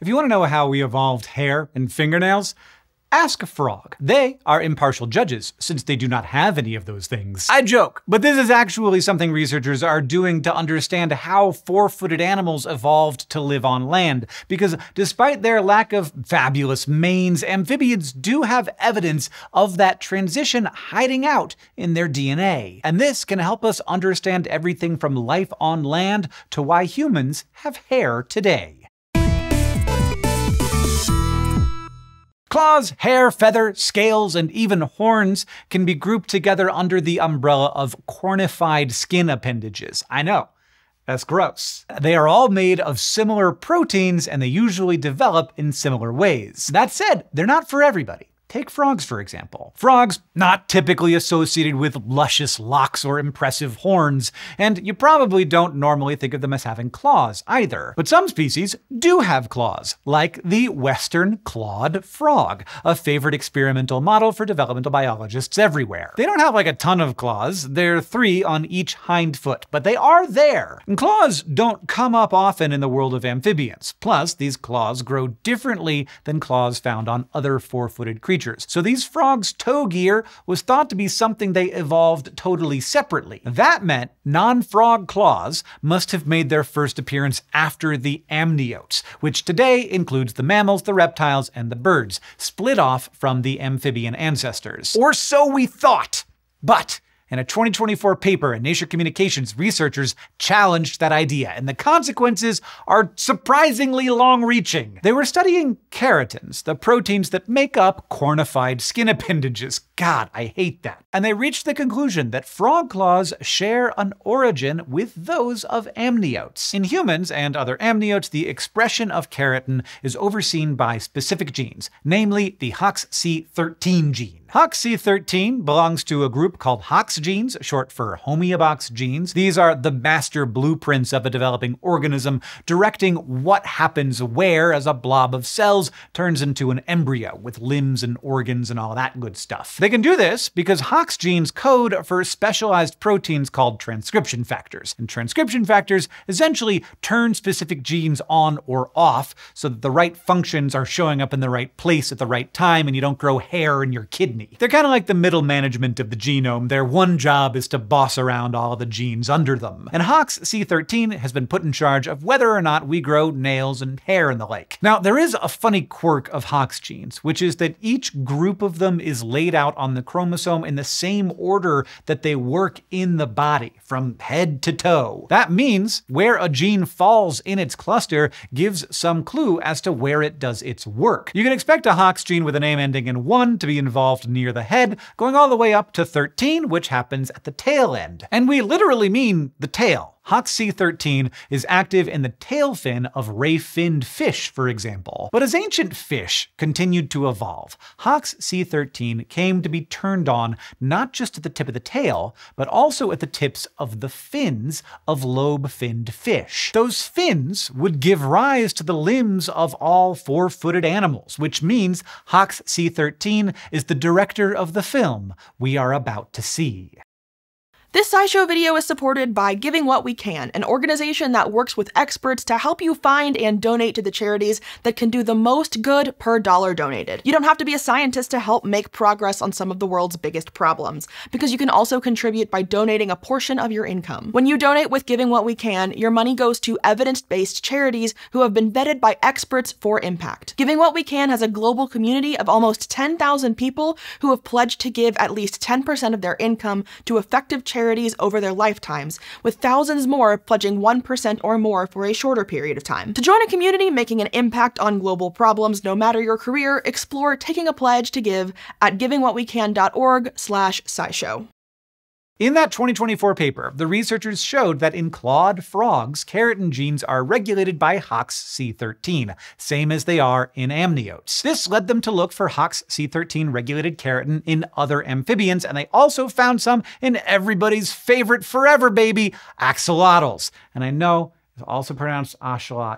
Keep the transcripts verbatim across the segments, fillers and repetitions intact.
If you want to know how we evolved hair and fingernails, ask a frog. They are impartial judges, since they do not have any of those things. I joke, but this is actually something researchers are doing to understand how four-footed animals evolved to live on land, because despite their lack of fabulous manes, amphibians do have evidence of that transition hiding out in their D N A. And this can help us understand everything from life on land to why humans have hair today. Claws, hair, feather, scales, and even horns can be grouped together under the umbrella of cornified skin appendages. I know, that's gross. They are all made of similar proteins, and they usually develop in similar ways. That said, they're not for everybody. Take frogs, for example. Frogs, not typically associated with luscious locks or impressive horns, and you probably don't normally think of them as having claws either. But some species do have claws, like the western clawed frog, a favorite experimental model for developmental biologists everywhere. They don't have like a ton of claws, they're three on each hind foot, but they are there. And claws don't come up often in the world of amphibians. Plus, these claws grow differently than claws found on other four-footed creatures. So these frogs' toe gear was thought to be something they evolved totally separately. That meant non-frog claws must have made their first appearance after the amniotes, which today includes the mammals, the reptiles, and the birds, split off from the amphibian ancestors. Or so we thought. But in a twenty twenty-four paper in Nature Communications, researchers challenged that idea, and the consequences are surprisingly long-reaching. They were studying keratins, the proteins that make up cornified skin appendages. God, I hate that. And they reached the conclusion that frog claws share an origin with those of amniotes. In humans and other amniotes, the expression of keratin is overseen by specific genes, namely the H O X C thirteen gene. H O X C thirteen belongs to a group called H O X genes, short for homeobox genes. These are the master blueprints of a developing organism, directing what happens where as a blob of cells turns into an embryo with limbs and organs and all that good stuff. They can do this because H O X genes code for specialized proteins called transcription factors. And transcription factors essentially turn specific genes on or off so that the right functions are showing up in the right place at the right time and you don't grow hair in your kidney. They're kind of like the middle management of the genome. Their one job is to boss around all the genes under them. And H O X C thirteen has been put in charge of whether or not we grow nails and hair and the like. Now, there is a funny quirk of H O X genes, which is that each group of them is laid out on the chromosome in the same order that they work in the body, from head to toe. That means where a gene falls in its cluster gives some clue as to where it does its work. You can expect a H O X gene with a name ending in one to be involved near the head, going all the way up to thirteen, which happens at the tail end. And we literally mean the tail. H O X C thirteen is active in the tail fin of ray-finned fish, for example. But as ancient fish continued to evolve, H O X C thirteen came to be turned on not just at the tip of the tail, but also at the tips of the fins of lobe-finned fish. Those fins would give rise to the limbs of all four-footed animals, which means H O X C thirteen is the director of the film we are about to see. This SciShow video is supported by Giving What We Can, an organization that works with experts to help you find and donate to the charities that can do the most good per dollar donated. You don't have to be a scientist to help make progress on some of the world's biggest problems, because you can also contribute by donating a portion of your income. When you donate with Giving What We Can, your money goes to evidence-based charities who have been vetted by experts for impact. Giving What We Can has a global community of almost ten thousand people who have pledged to give at least ten percent of their income to effective charities charities over their lifetimes, with thousands more pledging one percent or more for a shorter period of time. To join a community making an impact on global problems no matter your career, explore taking a pledge to give at giving what we can dot org slash scishow. In that twenty twenty-four paper, the researchers showed that in clawed frogs, keratin genes are regulated by H O X C thirteen, same as they are in amniotes. This led them to look for H O X C thirteen regulated keratin in other amphibians, and they also found some in everybody's favorite forever baby, axolotls. And I know it's also pronounced ocelot,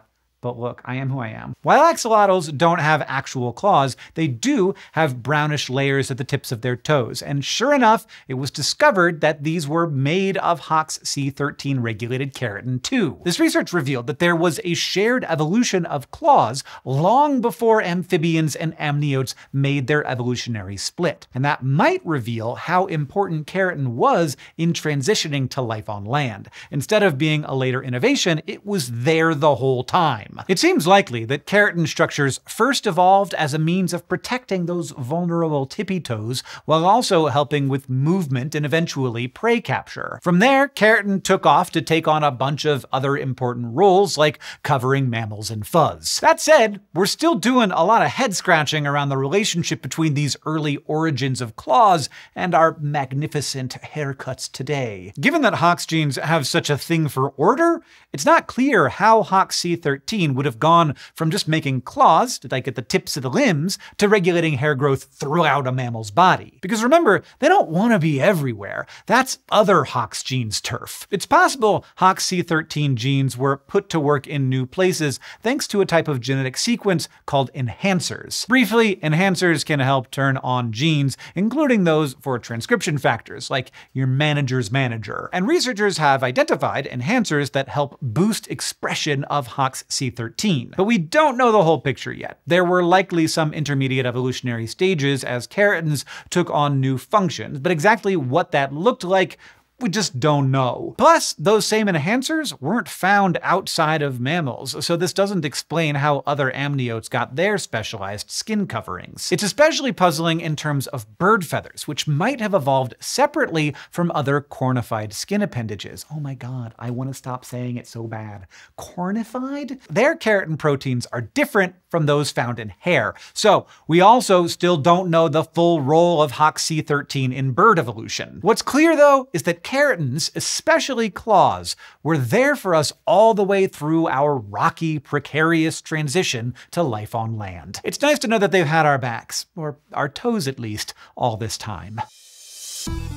but look, I am who I am. While axolotls don't have actual claws, they do have brownish layers at the tips of their toes, and sure enough, it was discovered that these were made of Hox C thirteen regulated keratin too. This research revealed that there was a shared evolution of claws long before amphibians and amniotes made their evolutionary split, and that might reveal how important keratin was in transitioning to life on land. Instead of being a later innovation, it was there the whole time. It seems likely that keratin structures first evolved as a means of protecting those vulnerable tippy toes, while also helping with movement and eventually prey capture. From there, keratin took off to take on a bunch of other important roles, like covering mammals in fuzz. That said, we're still doing a lot of head scratching around the relationship between these early origins of claws and our magnificent haircuts today. Given that Hox genes have such a thing for order, it's not clear how Hox C thirteen would have gone from just making claws, like at the tips of the limbs, to regulating hair growth throughout a mammal's body. Because remember, they don't want to be everywhere. That's other Hox genes' turf. It's possible Hox C thirteen genes were put to work in new places thanks to a type of genetic sequence called enhancers. Briefly, enhancers can help turn on genes, including those for transcription factors, like your manager's manager. And researchers have identified enhancers that help boost expression of Hox C thirteen. But we don't know the whole picture yet. There were likely some intermediate evolutionary stages as keratins took on new functions, but exactly what that looked like, we just don't know. Plus, those same enhancers weren't found outside of mammals, so this doesn't explain how other amniotes got their specialized skin coverings. It's especially puzzling in terms of bird feathers, which might have evolved separately from other cornified skin appendages. Oh my god, I want to stop saying it so bad. Cornified? Their keratin proteins are different from those found in hair, so we also still don't know the full role of Hox C thirteen in bird evolution. What's clear though is that keratins, especially claws, were there for us all the way through our rocky, precarious transition to life on land. It's nice to know that they've had our backs, or our toes at least, all this time.